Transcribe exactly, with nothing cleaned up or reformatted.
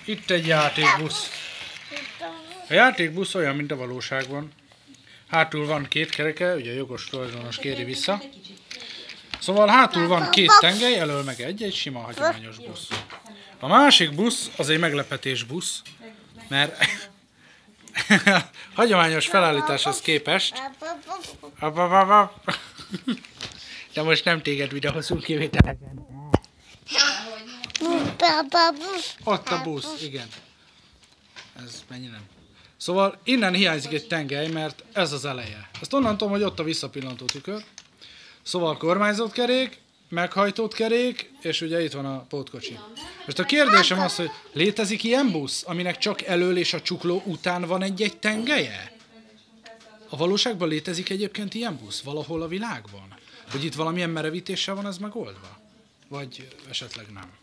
Itt egy játékbusz. A játékbusz olyan, mint a valóságban. Hátul van két kereke, ugye a jogos tulajdonos kéri vissza. Szóval hátul van két tengely, elől meg egy, egy sima hagyományos busz. A másik busz az egy meglepetés busz, mert hagyományos felállításhoz képest... De most nem téged videózunk kivételeken. Ott a busz, igen. Ez mennyi nem. Szóval innen hiányzik egy tengely, mert ez az eleje. Ezt onnan tudom, hogy ott a visszapillantó tükör. Szóval kormányzott kerék, meghajtott kerék, és ugye itt van a pótkocsi. Most a kérdésem az, hogy létezik ilyen busz, aminek csak elől és a csukló után van egy-egy tengelye? A valóságban létezik egyébként ilyen busz? Valahol a világban? Hogy itt valamilyen merevítéssel van ez megoldva? Vagy esetleg nem?